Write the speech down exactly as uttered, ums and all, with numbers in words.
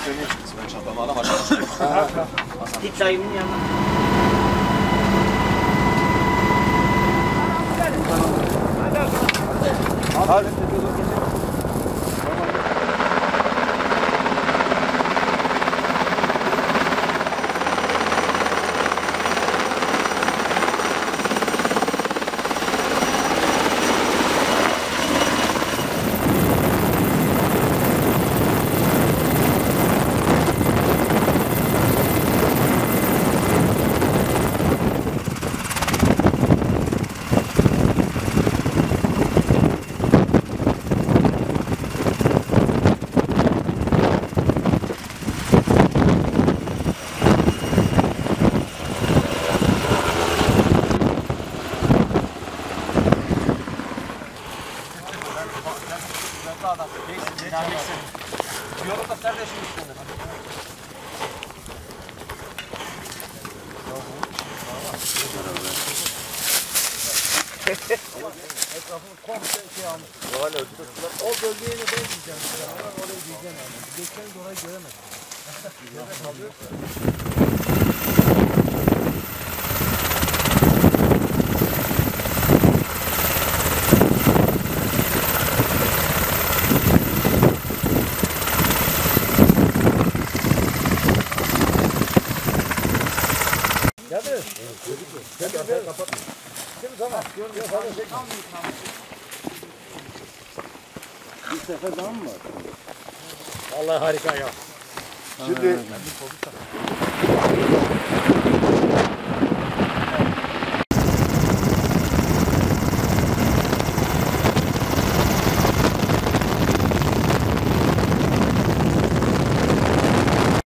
söyleyeyim. Ben çantamı alayım aşağı. Git dayımın yanına. Hadi. Yolda kardeşim üstünde. Etrafını komple şey almış. O bölgeye de ben diyeceğim. Orayı diyeceğim yani. Geçen de orayı göremedim. Geldi. Geldi. Geldi. Kapat. Şimdi tamam. Bir sefer daha mı var? Vallahi harika ya. Şimdi